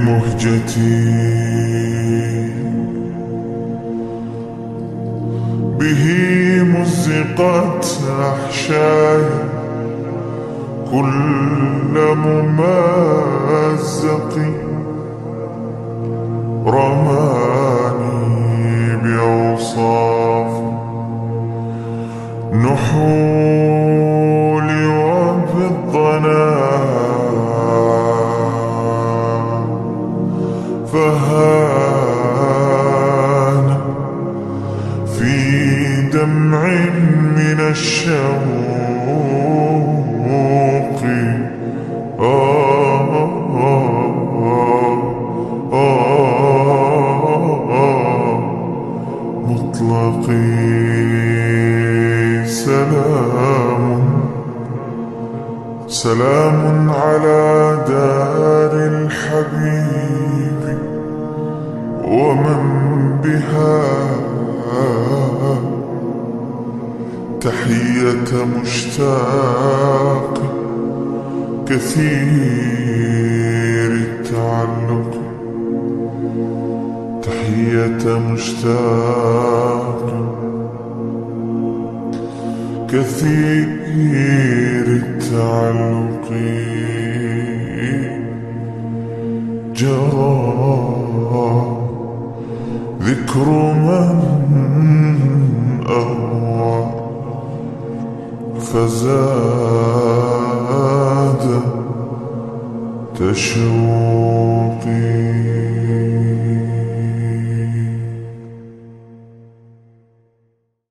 بمهجتي به مزقت أحشاي كل ممزق رماني بأوصاف نحول وبالضنا فهان في دمع من الشوق مطلقي سلام على دار الحبيب ومن بها تحية مشتاق كثير التعلق تحية مشتاق كثير التعلق جرى ذكر من أهوى فزاد تشوقي